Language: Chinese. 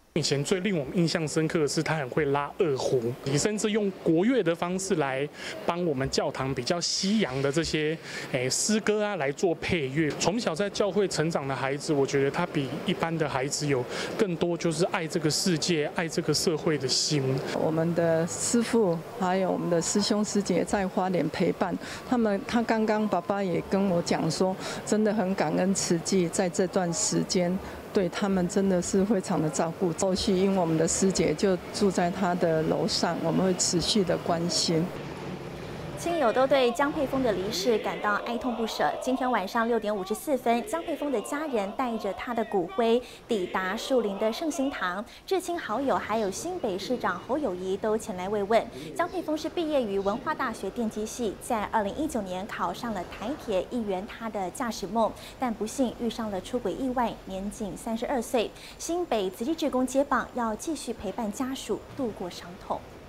以前最令我们印象深刻的是，他很会拉二胡，你甚至用国乐的方式来帮我们教堂比较西洋的这些诗歌啊来做配乐。从小在教会成长的孩子，我觉得他比一般的孩子有更多就是爱这个世界、爱这个社会的心。 我们的师父还有我们的师兄师姐在花莲陪伴他们，他刚刚爸爸也跟我讲说，真的很感恩慈济在这段时间。对他们真的是非常的照顾。后续因为我们的师姐就住在她的楼上，我们会持续的关心。 亲友都对江沛峰的离世感到哀痛不舍。今天晚上6点54分，江沛峰的家人带着他的骨灰抵达树林的圣心堂，至亲好友还有新北市长侯友宜都前来慰问。江沛峰是毕业于文化大学电机系，在2019年考上了台铁，一圆他的驾驶梦，但不幸遇上了出轨意外，年仅32岁。新北慈济志工接棒，要继续陪伴家属度过伤痛。